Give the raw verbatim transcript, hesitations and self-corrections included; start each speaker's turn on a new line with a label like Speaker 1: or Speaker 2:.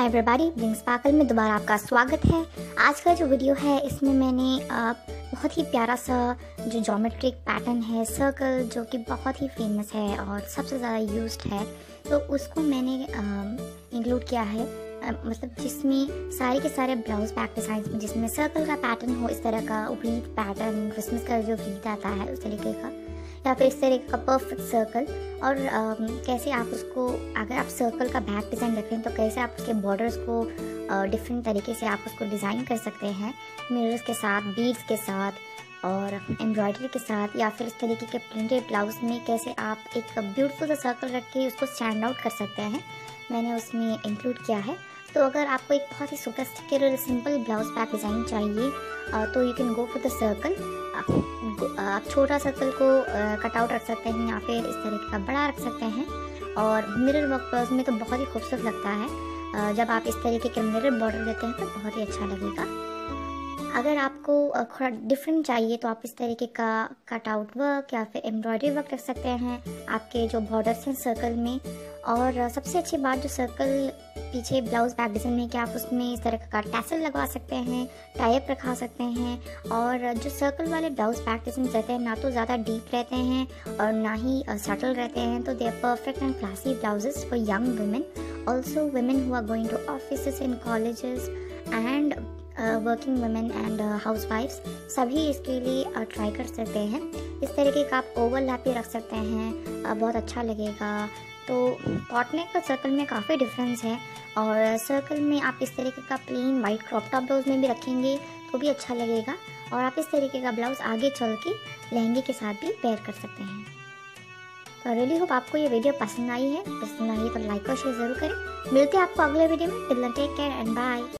Speaker 1: Hi everybody, blink sparkle में दोबारा आपका स्वागत है। आज का जो वीडियो है इसमें मैंने आ, बहुत ही प्यारा सा जो ज्योमेट्रिक पैटर्न है सर्कल, जो कि बहुत ही फेमस है और सबसे ज़्यादा यूज्ड है, तो उसको मैंने इंक्लूड किया है। आ, मतलब जिसमें सारे के सारे ब्लाउज बैक डिज़ाइन में जिसमें सर्कल का पैटर्न हो, इस तरह का व्रीट पैटर्न, क्रिसमस का जो व्रीट आता है उस तरीके का, या फिर इस तरीके का परफेक्ट सर्कल। और आ, कैसे आप उसको, अगर आप सर्कल का बैक डिज़ाइन रखें तो कैसे आप उसके बॉर्डर्स को डिफरेंट तरीके से आप उसको डिज़ाइन कर सकते हैं, मिरर्स के साथ, बीड्स के साथ और एम्ब्रॉयडरी के साथ, या फिर इस तरीके के प्रिंटेड ब्लाउज में कैसे आप एक ब्यूटीफुल सा सर्कल रख के उसको स्टैंड आउट कर सकते हैं, मैंने उसमें इंक्लूड किया है। तो अगर आपको एक बहुत ही सोफिस्टिकेटेड और सिंपल ब्लाउज बैक डिज़ाइन चाहिए तो you can go for the circle. आप छोटा सर्कल को कट आउट रख सकते हैं या फिर इस तरीके का बड़ा रख सकते हैं। और मिरर वर्क ब्लाउज में तो बहुत ही खूबसूरत लगता है, जब आप इस तरीके के मिरर बॉर्डर देते हैं तो बहुत ही अच्छा लगेगा। अगर आपको थोड़ा डिफरेंट चाहिए तो आप इस तरीके का कट आउट वर्क या फिर एम्ब्रॉयडरी वर्क रख सकते हैं आपके जो बॉर्डर्स हैं सर्कल में। और सबसे अच्छी बात जो सर्कल पीछे ब्लाउज बैक डिज़ाइन में, कि आप उसमें इस तरह का टैसल लगवा सकते हैं, टाइप रखा सकते हैं। और जो सर्कल वाले ब्लाउज बैक डिज़ाइन रहते हैं ना तो ज़्यादा डीप रहते हैं और ना ही सटल रहते हैं, तो they are perfect and classy blouses for young women, also women who are going to offices in colleges and working women and house wives, सभी इसके लिए ट्राई uh, कर सकते हैं। इस तरीके का आप ओवरलैप भी रख सकते हैं, uh, बहुत अच्छा लगेगा। तो पॉटनेक का सर्कल में काफ़ी डिफरेंस है, और सर्कल में आप इस तरीके का plain white crop top blouse में भी रखेंगे तो भी अच्छा लगेगा, और आप इस तरीके का ब्लाउज आगे चल के लहंगे के साथ भी पेयर कर सकते हैं। तो रियली होप आपको ये वीडियो पसंद आई है। पसंद आई है तो लाइक और शेयर ज़रूर करें। मिलते हैं आपको अगले वीडियो में। Till then take care and bye.